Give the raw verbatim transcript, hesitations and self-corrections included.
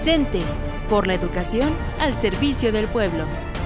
CENTE, por la educación al servicio del pueblo.